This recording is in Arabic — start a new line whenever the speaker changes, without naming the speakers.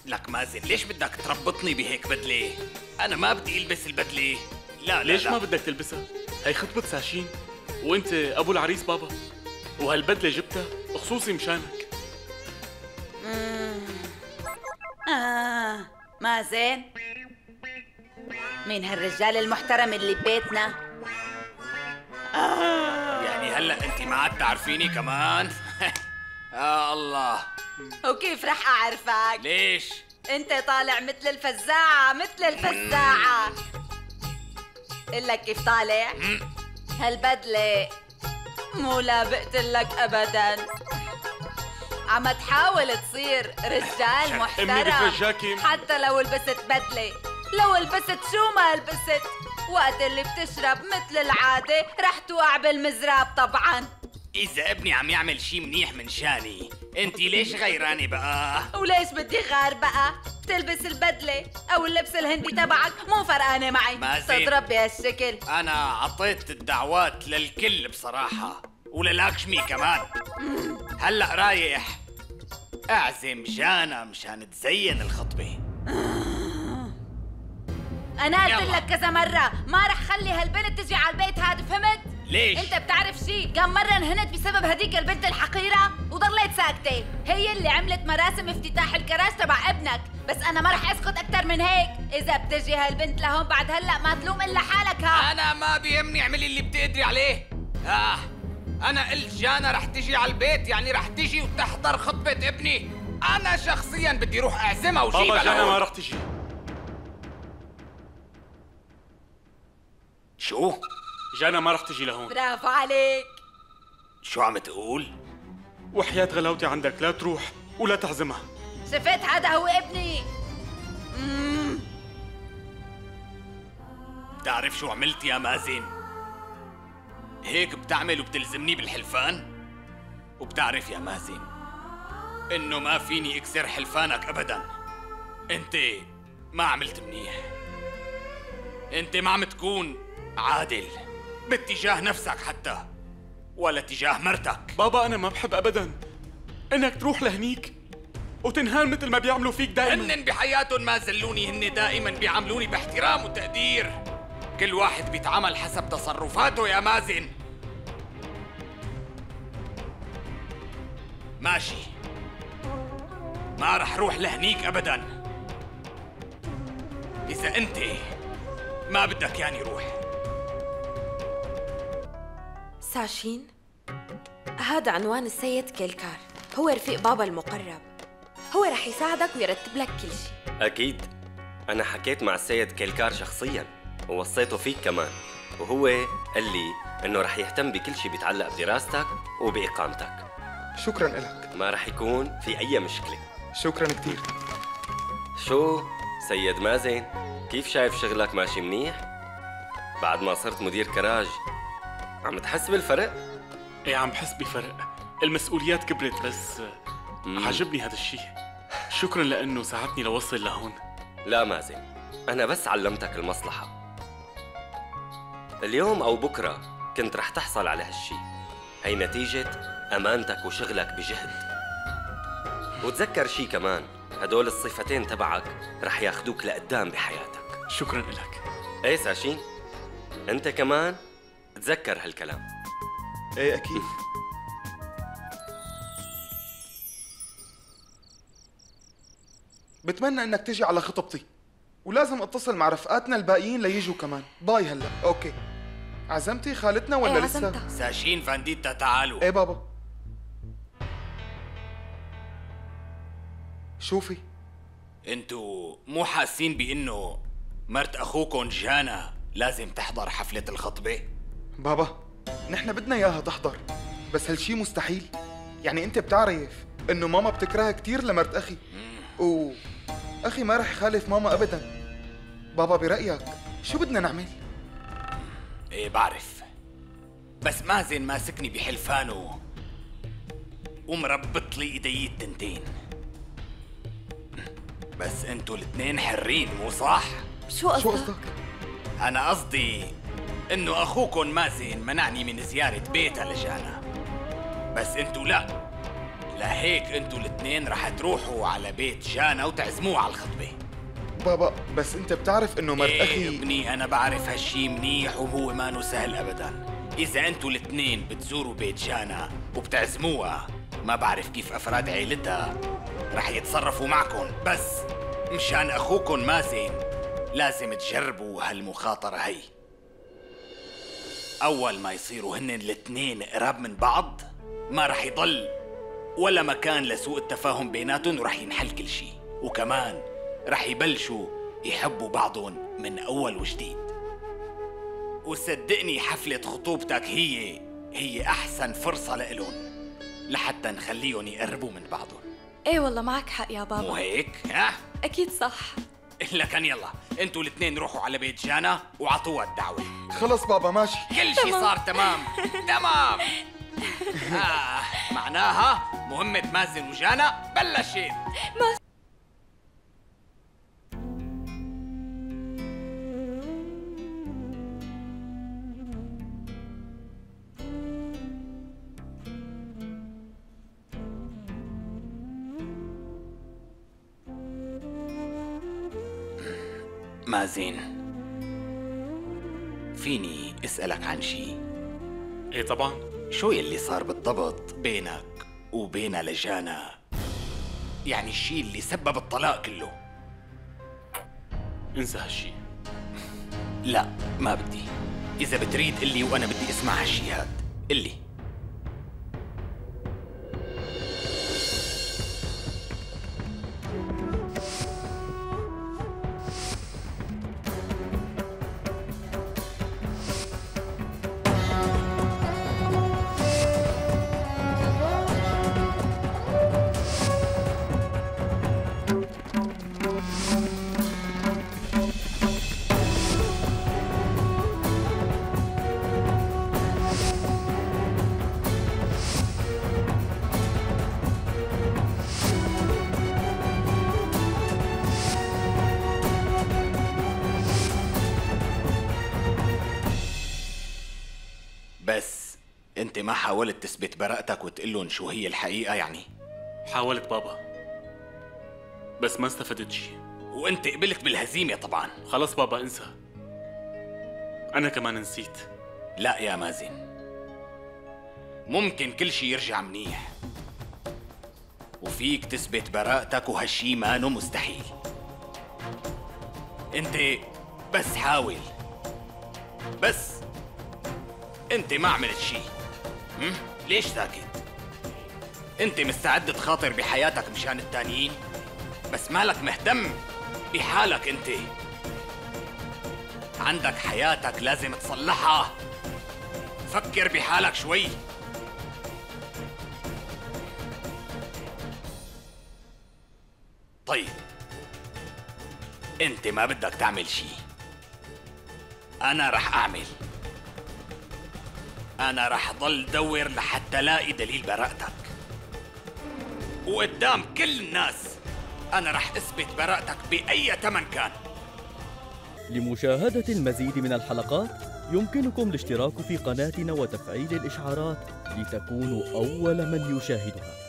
لك مازن، ليش بدك تربطني بهيك بدلة؟ أنا ما بدي ألبس البدلة. لا
ليش ما بدك تلبسها؟ هي خطبة ساشين وانت ابو العريس بابا، وهالبدلة جبتها خصوصي مشانك.
مازن، مين هالرجال المحترم اللي ببيتنا؟
يعني هلا أنت ما عاد تعرفيني كمان؟ يا الله.
وكيف رح أعرفك؟
ليش؟
أنت طالع مثل الفزاعة، مثل الفزاعة. قلك كيف طالع؟ هالبدلة مو لابقتلك أبداً. عم تحاول تصير رجال محترم حتى لو لبست بدلة، لو لبست شو ما لبست، وقت اللي بتشرب مثل العادة رح توقع بالمزراب طبعاً.
إذا ابني عم يعمل شي منيح من شاني، انتي ليش غيراني بقى؟
وليش بدي غار بقى؟ بتلبس البدلة أو اللبس الهندي تبعك مو فرقانة معي. تضرب بهالشكل.
أنا عطيت الدعوات للكل بصراحة، وللاكشمي كمان. هلأ رايح أعزم جانا مشان تزين الخطبة.
أنا قلت لك كذا مرة ما رح خلي هالبنت تجي على البيت هذا، فهمت؟
ليش؟
انت بتعرف شي؟ كم مرة انهنت بسبب هديك البنت الحقيرة وضليت ساكتة. هي اللي عملت مراسم افتتاح الكراج تبع ابنك، بس انا ما رح اسكت اكتر من هيك. اذا بتجي هالبنت لهون بعد هلا ما تلوم الا حالك. ها
انا ما بيهمني، اعملي اللي بتقدري عليه. انا قلت جانا رح تجي على البيت، يعني رح تجي وتحضر خطبة ابني. انا شخصيا بدي روح اعزمها وجيبها.
بابا جانا ما رح تجي.
شو؟
جانا ما رح تجي لهون.
برافو عليك.
شو عم تقول؟
وحياة غلاوتي عندك لا تروح ولا تعزمها.
شفت هذا هو ابني.
بتعرف شو عملت يا مازن؟ هيك بتعمل وبتلزمني بالحلفان؟ وبتعرف يا مازن انه ما فيني اكسر حلفانك ابدا. انت ما عملت منيح، انت ما عم تكون عادل باتجاه نفسك حتى ولا تجاه مرتك.
بابا أنا ما بحب أبداً إنك تروح لهنيك وتنهان مثل ما بيعملوا فيك دائماً.
هن بحياتهم ما زلوني، هن دائماً بيعاملوني باحترام وتقدير. كل واحد بيتعامل حسب تصرفاته يا مازن. ماشي، ما رح روح لهنيك أبداً إذا أنت ما بدك ياني روح.
ساشين، هذا عنوان السيد كيلكار، هو رفيق بابا المقرب. هو رح يساعدك ويرتب لك كل شيء.
أكيد، أنا حكيت مع السيد كيلكار شخصياً ووصيته فيك كمان، وهو قال لي إنه رح يهتم بكل شيء بيتعلق بدراستك وبإقامتك.
شكراً لك.
ما رح يكون في أي مشكلة.
شكراً كتير.
شو سيد مازن، كيف شايف شغلك ماشي منيح؟ بعد ما صرت مدير كراج عم تحس بالفرق؟
ايه عم بحس بفرق، المسؤوليات كبرت، بس عجبني هذا الشيء. شكرا لأنه ساعدتني لوصل لهون.
لا مازن، أنا بس علمتك المصلحة. اليوم أو بكرة كنت رح تحصل على هالشي. هي نتيجة أمانتك وشغلك بجهد. وتذكر شي كمان، هدول الصفتين تبعك رح ياخدوك لقدام بحياتك.
شكرا لك.
ايه ساشين، انت كمان تذكر هالكلام.
ايه اكيد. بتمنى انك تجي على خطبتي، ولازم اتصل مع رفقاتنا الباقيين ليجوا كمان. باي هلا. اوكي. عزمتي خالتنا ولا
ايه
لسه؟
عزمتها.
ساشين فانديتا تعالوا.
ايه بابا. شوفي،
انتوا مو حاسين بانه مرت اخوكم جانا لازم تحضر حفلة الخطبة؟
بابا نحن بدنا اياها تحضر، بس هالشي مستحيل. يعني انت بتعرف انه ماما بتكرهها كتير لمرت اخي، واخي ما رح يخالف ماما ابدا. بابا برأيك شو بدنا نعمل؟
ايه بعرف، بس مازن ماسكني بحلفانه ومربط لي ايدي التنتين. بس انتوا الاثنين حرين مو صح؟
شو قصدك؟
انا قصدي انه اخوكم مازن منعني من زيارة بيتها لجانا، بس انتوا لا، لهيك انتوا الاثنين رح تروحوا على بيت جانا وتعزموه على الخطبة.
بابا بس انت بتعرف انه مرت
ايه
اخي.
ابني، انا بعرف هالشي منيح وهو ما سهل ابدا. اذا انتوا الاثنين بتزوروا بيت جانا وبتعزموها، ما بعرف كيف افراد عيلتها رح يتصرفوا معكم، بس مشان اخوكم مازن لازم تجربوا هالمخاطرة هي. اول ما يصيروا هن الاثنين قراب من بعض، ما رح يضل ولا مكان لسوء التفاهم بيناتهم، ورح ينحل كل شي، وكمان رح يبلشوا يحبوا بعضهم من أول وجديد. وصدقني حفلة خطوبتك هي أحسن فرصة لإلهم لحتى نخليهم يقربوا من بعضهم.
ايه والله معك حق يا بابا.
مو هيك؟ ها؟
اكيد صح.
لكن يلا انتوا الاثنين روحوا على بيت جانا وعطوها الدعوة.
خلص بابا ماشي.
كل شي صار تمام. تمام. معناها مهمة مازن وجانا بلشت. مازن، فيني اسألك عن شي؟
ايه طبعا.
شو يلي صار بالضبط بينك وبين لجانا؟ يعني الشي اللي سبب الطلاق كله.
انسى هالشي.
لا ما بدي. إذا بتريد قلي وأنا بدي اسمع هالشي هاد. قلي. بس انت ما حاولت تثبت براءتك وتقول لهم شو هي الحقيقة يعني؟
حاولت بابا، بس ما استفدت شي.
وانت قبلت بالهزيمة طبعا.
خلص بابا انسى. أنا كمان نسيت.
لا يا مازن، ممكن كل شي يرجع منيح وفيك تثبت براءتك، وهالشي مانو مستحيل. انت بس حاول. بس انت ما عملت شي. ليش ساكت؟ انت مستعد تخاطر بحياتك مشان التانيين، بس مالك مهتم بحالك. انت عندك حياتك لازم تصلحها. فكر بحالك شوي. طيب انت ما بدك تعمل شي، انا رح اعمل. انا رح ضل دور لحتى لاقي دليل براءتك، وقدام كل الناس انا رح اثبت براءتك باي ثمن كان.
لمشاهدة المزيد من الحلقات يمكنكم الاشتراك في قناتنا وتفعيل الإشعارات لتكونوا أول من يشاهدها.